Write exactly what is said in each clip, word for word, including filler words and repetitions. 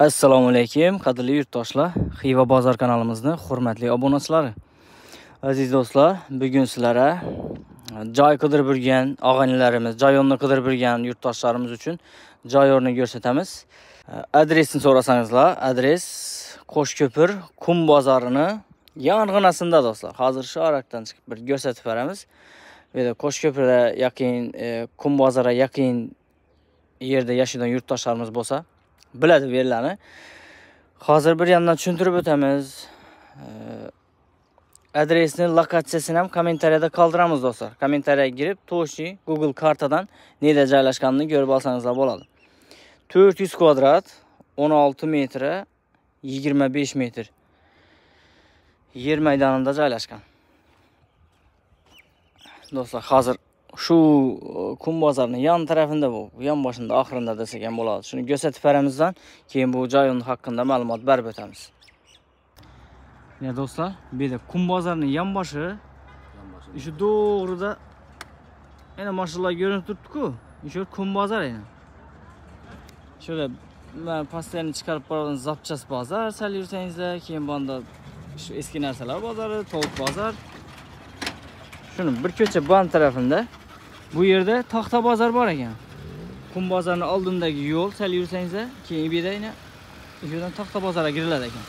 Assalomu alaykum, qadrli yurtdoshlar. Xiva bozor kanalimizning hurmatli obunachilari. Aziz do'stlar, bugun sizlarga joy qidirib yurgan og'aynilarimiz, joy o'rni qidirib yurgan yurtdoshlarimiz uchun joy o'rni ko'rsatamiz. Adresini so'rasangizlar, adres Qo'shko'pir Qum bozorini yong'inasida do'stlar. Hozir shu arakdan chiqib bir ko'rsatib beramiz. Ve Qo'shko'pirga yaqin, Qum bozoriga yaqin yerda yashagan yurtdoshlarimiz bo'lsa, biladi bu yerlarni. Hozir bir yandan tushuntirib o'tamiz. Adresini, lokatsiyasini ham kommentariyada qoldiramiz do'stlar. Kommentariyaga girib, to'g'ri Google kartadan nerede joylashganini ko'rib olsangizlar bo'ladi. to'rt yuz kvadrat, o'n olti metr, yigirma besh metr yer maydonida joylashgan. Do'stlar, hozir shu Qum bozorining yon tarafında bu, yon boshida oxirida desak ham bo'ladi. Shuni ko'rsatib beramizdan keyin bu joyning haqida ma'lumot berib o'tamiz. Ya do'stlar, bu yerda Qum bozorining yon boshi, shu to'g'rida yana mashinalar ko'rinib turibdi-ku. Shu Qum bozor yana. Şöyle ben pastelerini chiqarib borgan zapchas bozor, sal yursangizlar, keyin bunda shu eski narsalar bozori, tovuq bozor. Şunun bir ko'cha bu tarafında bu yerda taxta bozor bor ekan. Qum bozorining oldindagi yo'l sal yursangizlar, keyin bu yerda yana yo'ldan taxta bozorga giriladi ekan.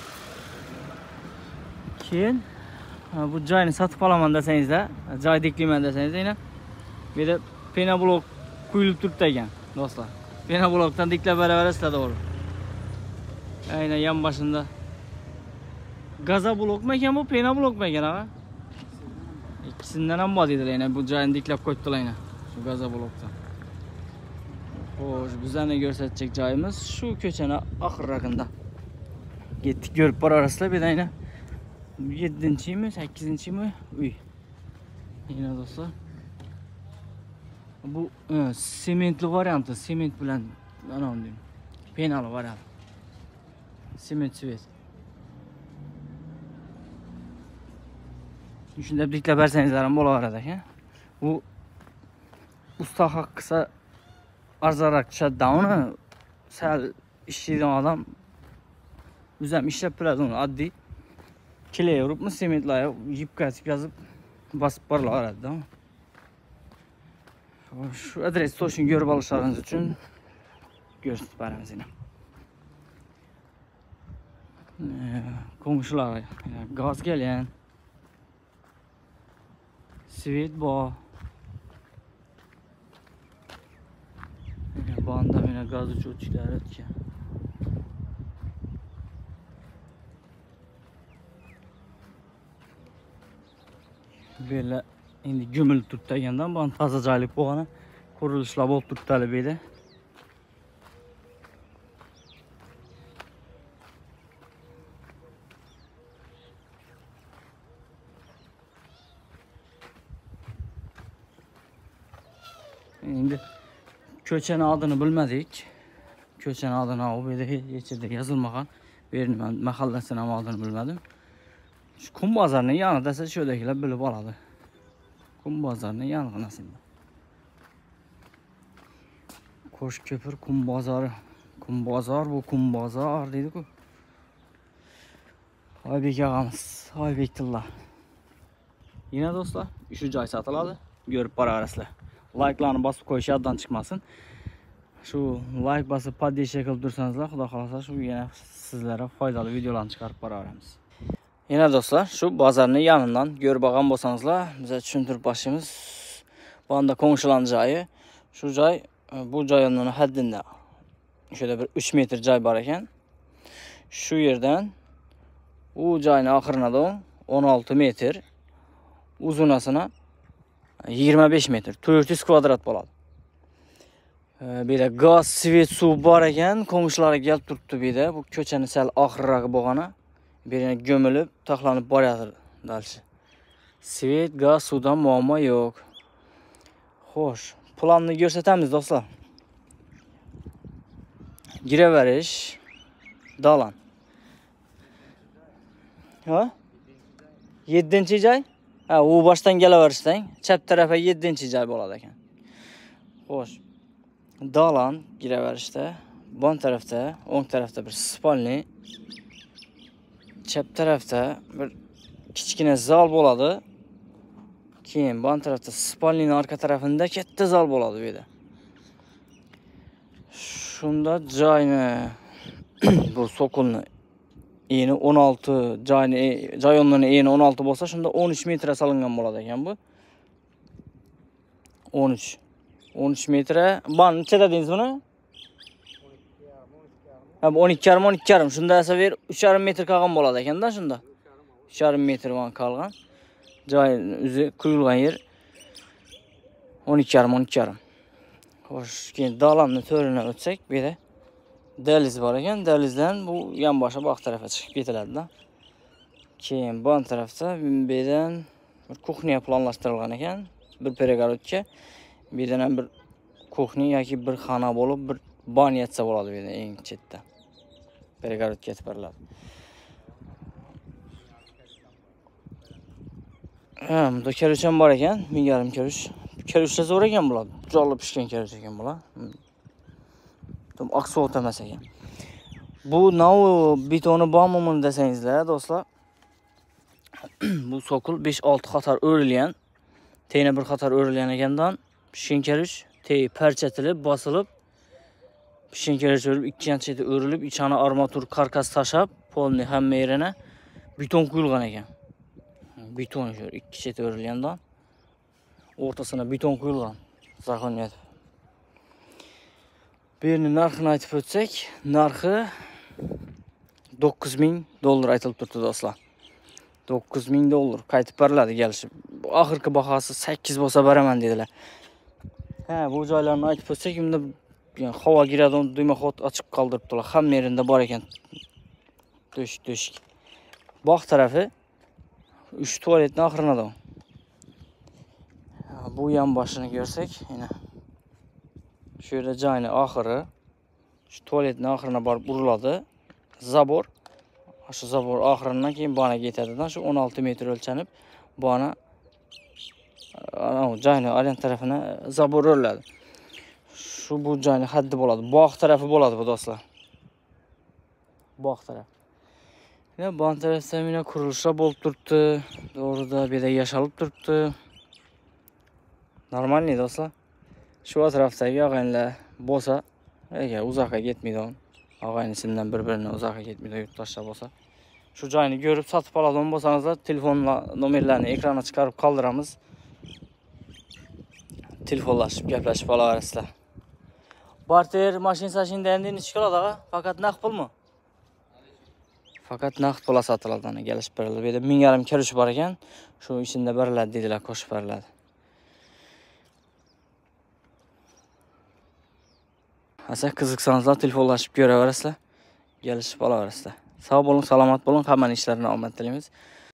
Keyin bu joyni sotib olaman desangizlar, joy deklayman desangizlar, yana bu yerda pena blok quyilib turibdi ekan, do'stlar. Pena blokdan diklab beraverasizlar to'g'ri. Aynan yon boshida. Gaza blokmi ekan bu, pena blokmi ekan aga? İkisinden ham bor dedilar, yana bu joyni diklab qo'yibdilar yana. Shu gaza blokdan. Xo'sh, bizlarni ko'rsatacak joyimiz shu ko'chaning oxirrag'ida. Yetdik ko'rib borasizlar, bu yerda yedinchimi, sakkizinchimi uy. Yana do'stlar. Bu e, sementli variantı, sement bilan ana deyim. Penali variant. Sement svet. Shunda diklab bersangizlar ham bo'laveradi ekan. Bu usta haqqisa arzonroq tushadi uni. Sal ishlaydigan odam biz ham ishlab turadi uni oddiy kley uribmi, sementlarga yipkasib yozib bosib borilaveradi. Şu adres to'shini ko'rib olishlaringiz uchun ko'rsatib beramiz yana. Qo'ng'ishlar gaz kelgan. Svet bor. Banda mena gaz o'chiruvchilar o'tgan. Böyle endi gömülüp turibdi ekandan, bu toza joylik bo'lgani qurilishlar bo'lib turibdi bu yerda. Endi ko'chaning adını bilmadik. Ko'chaning adını o yerda hech yerda yozilmagan. Bu yerning mahallasining ham adını bilmadim. Şu Qum bozorining yonida desa sho'dagilar bilib oladi. Qum bozorining yong'inasida. Qo'shko'pir Qum bozori. Qum bozor bu Qum bozor deydi-ku. Oybek og'amiz, Oybektillo. Yana do'stlar, shu joy sotiladi. Ko'rib boraverasizlar. Like'larni bosib qo'yish yoddan chiqmasin. Shu like bosib poddesh qilib tursangizlar, xudo xolasa shu yana sizlarga foydali videolarni chiqarib boraveramiz. Yana do'stlar, shu bozorning yonidan ko'rib olgan bo'lsangizlar, biza tushuntirib boshimiz. Bu anda qo'ng'ishlan joyi. Shu joy bu joyning haddida. Şöyle bir uch metr joy bor ekan. Shu yerdan u joyning oxirina o'n olti metr, uzunasini yigirma besh metr, to'rt yuz kvadrat bo'ladi. Bu yerda gaz, svet, suv bor ekan, qo'ng'ishlarga kelib turibdi bu yerda. Bu ko'chaning sal oxirrog'i bo'lgani bir yana gömülüp taxlanib borayotir dalshi. Svet, gaz, suvdan muammo yo'q. Xo'sh, planni ko'rsatamiz do'stlar. Giraverish, dalan. Ha? yedinchi joy? Ha, u boshdan kelaverishdan chap tarafga yedinchi joy bo'ladi ekan. Xo'sh. Dalan giraverishda bon tarafda, o'ng tarafda bir spalni, chap tarafda bir kichkina zal bo'ladi. Keyin bon tarafda spalnining orqa tarafida katta zal bo'ladi bu yerda. Shunda joyni bu sokulni eni o'n olti, joyni joy o'rnini eni o'n olti bo'lsa, shunda o'n uch metr solingan bo'ladi ekan bu. o'n uch. o'n uch metr. Ban necha dedingiz buni? Ha, o'n ikki yarim o'n ikki yarim. Shunda esa ver uch yarim metr qolgan bo'ladi ekanda shunda. uch yarim metr van qolgan. Joy o'zi quyilgan yer o'n ikki yarim o'n ikki yarim. Xo'sh, keyin dalamni to'rini o'tsak, bu yerda dahliz bor ekan. Dahlizdan bu yonboshi bu tarafga chiqib ketiladi-da. Keyin bon tarafda bu yerdan bir kuxniya planlashtirilgan ekan. Bir перегородка. Bu yerdan ham bir kuxni yoki bir xona bo'lib, bir banyatsa bo'ladi bu yerda eng chetda. Перегородка etib beriladi. Ha, bunda karuch ham bor ekan, ming yarim karuch. Karuchlar zo'r ekan bular. Jonli pishgan karuch ekan bular. Tam oqsovut emas ekan. Bu nav betoni bormi desangizlar, do'stlar. Bu sokul besh olti qator o'rilgan. Teyna bir qator o'rilgan ekandan pishgan karuch, tey parchatilib, bosilib, pishgan karuch o'rilib, ikkinchi chetida o'rilib, ichana armatur karkas tashab, polni hamma yerine beton quyilgan ekan. Beton shu ikki chet o'rilgandan o'rtasına beton quyilgan. Zaxoniyat. Bu yerning narxini aytib o'tsak, narxi to'qqiz ming dollar aytilib turibdi do'stlar. to'qqiz ming dollar qaytib beriladi kelishib. Oxirgi bahosi sakkiz bo'lsa beraman dedilar. Ha, bu joylarni aytib o'tsak, unda yani havo giradigan duymaxot ochib qoldiribdilar. Hamma yerida bor ekan. To'shik-to'shik. Bog' tarafi uch tualetni oxirinada. Bu yan boshini ko'rsak, yana shu yerda joyni oxiri, shu tualetning oxirina borib uriladi. Zabor. Shu zabor oxiridan keyin bonaga yetadidan shu o'n olti metr o'lchanib, bona ana joyni orient tarafina zabor o'riladi. Shu bu joyni haddi bo'ladi. Bog' tarafi bo'ladi bu do'stlar. Bog' taraf. Ya bog' tarafda mina qurilishlar bo'lib turibdi. To'g'rida bu yerda yashalib turibdi. Normalniy do'stlar. Shu atrofdagi og'aynilar bo'lsa, ega uzoqqa ketmaydi. Og'aynisimdan bir-birini uzoqqa ketmaydi, yurtdoshlar bo'lsa. Shu joyni ko'rib sotib oladigan bo'lsangizlar, telefon nomerlarini ekranga chiqarib qoldiramiz. Telefonlashib, gaplashib olaverasizlar. Barter mashin sashinda endi necha qiladi ağa? Faqat naqd pulmi? Faqat naqd pul sotiladi, ana kelishib beriladi. Bu yerda ming yarim karuch bor ekan, shu ichida beriladi dedilar, qo'shib beriladi. Asa qiziqsanizlar telefonlashib ko'raverasizlar, kelishib olaverasizlar. Sog' bo'ling, salomat bo'ling, hammaning ishlarini omad tilaymiz.